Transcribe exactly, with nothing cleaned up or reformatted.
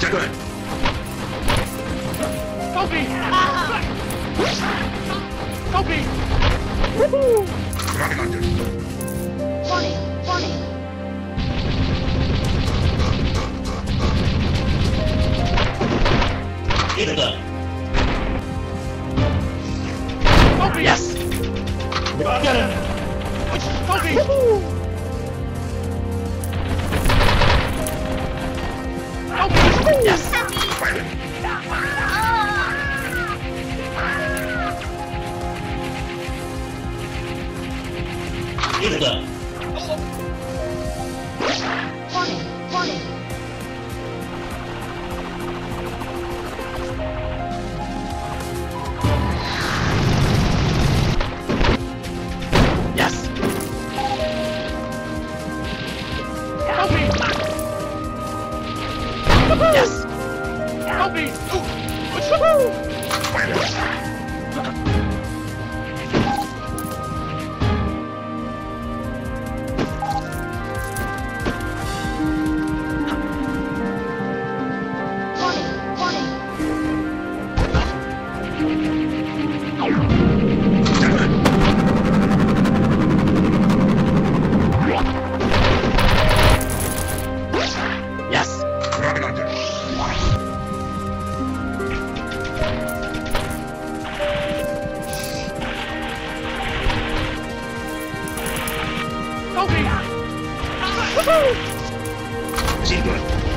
Good. Kobe! Kobe! Woohoo! Running under. Funny, funny. Either the Kobe! yes. Get him. Kobe! Woohoo! Kobe! Yes. Firing. Either the Funny, funny. yes. Kobe! Yes. Kobe! Woohoo! Firing. Funny, funny. Yes. Running under. Kobe! Woohoo! Teamwork.